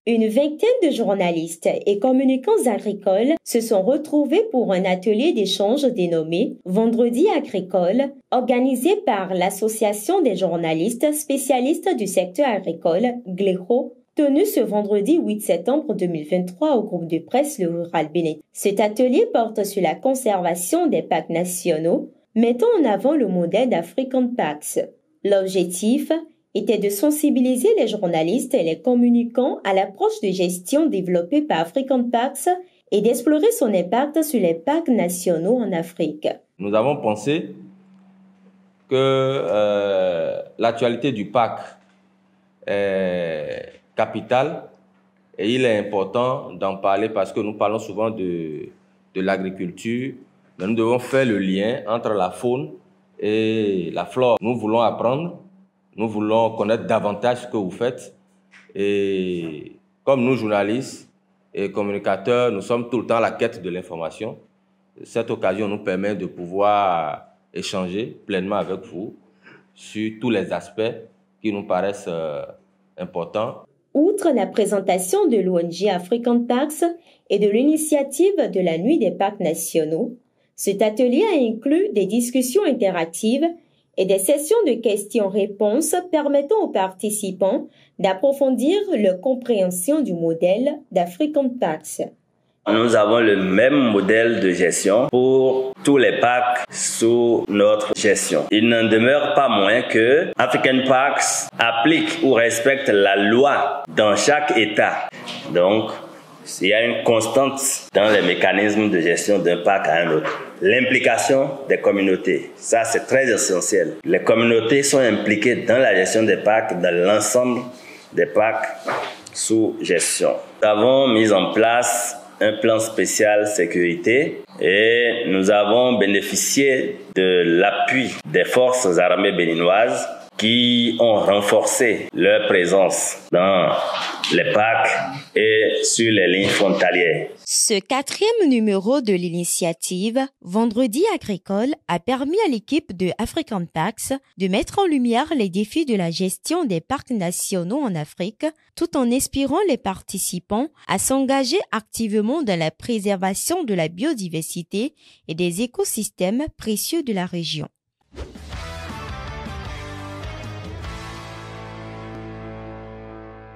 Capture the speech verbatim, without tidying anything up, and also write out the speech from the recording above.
Une vingtaine de journalistes et communicants agricoles se sont retrouvés pour un atelier d'échange dénommé Vendredi agricole, organisé par l'Association des journalistes spécialistes du secteur agricole, G L E R O, tenu ce vendredi huit septembre deux mille vingt-trois au groupe de presse Le Rural Bénin. Cet atelier porte sur la conservation des parcs nationaux, mettant en avant le modèle d'African Parks. L'objectif était de sensibiliser les journalistes et les communicants à l'approche de gestion développée par African Parks et d'explorer son impact sur les parcs nationaux en Afrique. Nous avons pensé que euh, l'actualité du parc est capitale et il est important d'en parler parce que nous parlons souvent de, de l'agriculture, mais nous devons faire le lien entre la faune et la flore. Nous voulons apprendre. Nous voulons connaître davantage ce que vous faites. Et comme nous, journalistes et communicateurs, nous sommes tout le temps à la quête de l'information. Cette occasion nous permet de pouvoir échanger pleinement avec vous sur tous les aspects qui nous paraissent euh, importants. Outre la présentation de l'O N G African Parks et de l'initiative de la Nuit des parcs nationaux, cet atelier a inclus des discussions interactives et des sessions de questions-réponses permettant aux participants d'approfondir leur compréhension du modèle d'African Parks. Nous avons le même modèle de gestion pour tous les parcs sous notre gestion. Il n'en demeure pas moins que African Parks applique ou respecte la loi dans chaque État. Donc, il y a une constante dans les mécanismes de gestion d'un parc à un autre. L'implication des communautés, ça c'est très essentiel. Les communautés sont impliquées dans la gestion des parcs, dans l'ensemble des parcs sous gestion. Nous avons mis en place un plan spécial sécurité et nous avons bénéficié de l'appui des forces armées béninoises qui ont renforcé leur présence dans les parcs et sur les lignes frontalières. Ce quatrième numéro de l'initiative Vendredi agricole a permis à l'équipe de African Parks de mettre en lumière les défis de la gestion des parcs nationaux en Afrique, tout en inspirant les participants à s'engager activement dans la préservation de la biodiversité et des écosystèmes précieux de la région.